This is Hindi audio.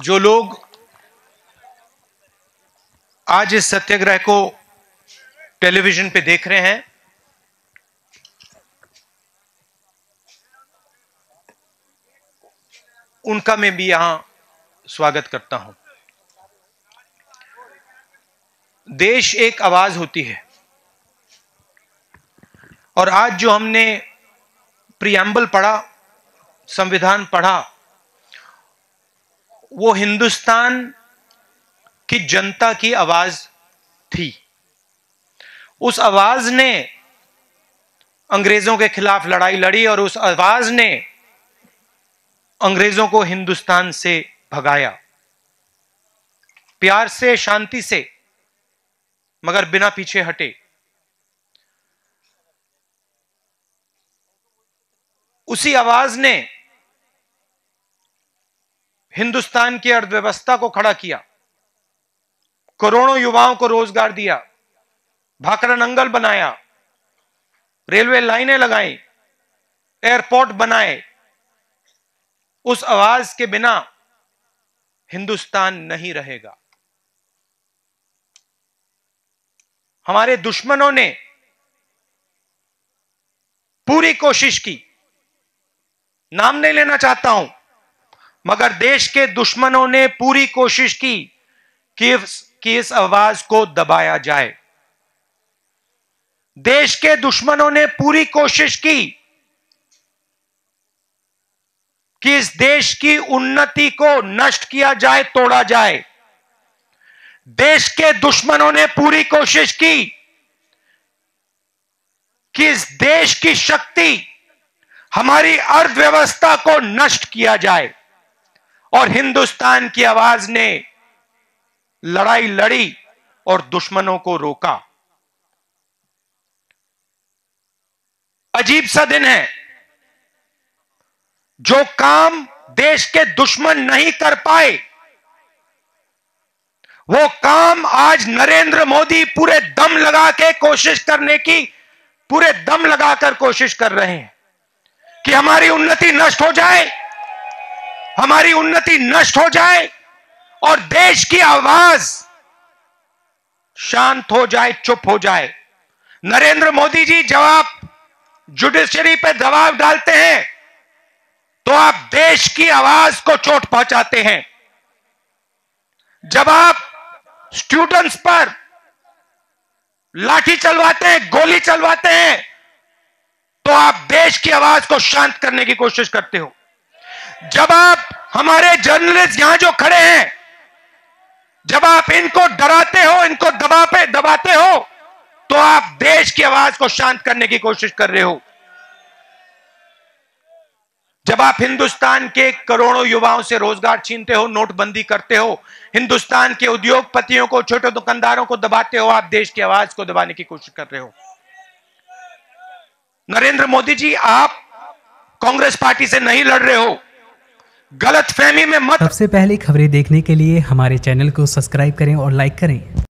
जो लोग आज इस सत्याग्रह को टेलीविजन पे देख रहे हैं, उनका मैं भी यहां स्वागत करता हूं। देश एक आवाज होती है और आज जो हमने प्रीएम्बल पढ़ा, संविधान पढ़ा, वो हिंदुस्तान की जनता की आवाज थी। उस आवाज ने अंग्रेजों के खिलाफ लड़ाई लड़ी और उस आवाज ने अंग्रेजों को हिंदुस्तान से भगाया, प्यार से, शांति से, मगर बिना पीछे हटे। उसी आवाज ने हिंदुस्तान की अर्थव्यवस्था को खड़ा किया, करोड़ों युवाओं को रोजगार दिया, भाखड़ा नंगल बनाया, रेलवे लाइनें लगाई, एयरपोर्ट बनाए। उस आवाज के बिना हिंदुस्तान नहीं रहेगा। हमारे दुश्मनों ने पूरी कोशिश की, नाम नहीं लेना चाहता हूं, मगर देश के दुश्मनों ने पूरी कोशिश की कि इस आवाज को दबाया जाए। देश के दुश्मनों ने पूरी कोशिश की कि इस देश की उन्नति को नष्ट किया जाए, तोड़ा जाए। देश के दुश्मनों ने पूरी कोशिश की कि इस देश की शक्ति, हमारी अर्थव्यवस्था को नष्ट किया जाए। और हिंदुस्तान की आवाज ने लड़ाई लड़ी और दुश्मनों को रोका। अजीब सा दिन है। जो काम देश के दुश्मन नहीं कर पाए, वो काम आज नरेंद्र मोदी पूरे दम लगा के कोशिश करने की, पूरे दम लगाकर कोशिश कर रहे हैं कि हमारी उन्नति नष्ट हो जाए, हमारी उन्नति नष्ट हो जाए और देश की आवाज शांत हो जाए, चुप हो जाए। नरेंद्र मोदी जी, जब आप जुडिशरी पे दबाव डालते हैं तो आप देश की आवाज को चोट पहुंचाते हैं। जब आप स्टूडेंट्स पर लाठी चलवाते हैं, गोली चलवाते हैं, तो आप देश की आवाज को शांत करने की कोशिश करते हो। जब आप हमारे जर्नलिस्ट यहां जो खड़े हैं, जब आप इनको डराते हो, इनको दबाते हो, तो आप देश की आवाज को शांत करने की कोशिश कर रहे हो। जब आप हिंदुस्तान के करोड़ों युवाओं से रोजगार छीनते हो, नोटबंदी करते हो, हिंदुस्तान के उद्योगपतियों को, छोटे दुकानदारों को दबाते हो, आप देश की आवाज को दबाने की कोशिश कर रहे हो। नरेंद्र मोदी जी, आप कांग्रेस पार्टी से नहीं लड़ रहे हो, गलत फहमी में मत। सबसे पहले खबरें देखने के लिए हमारे चैनल को सब्सक्राइब करें और लाइक करें।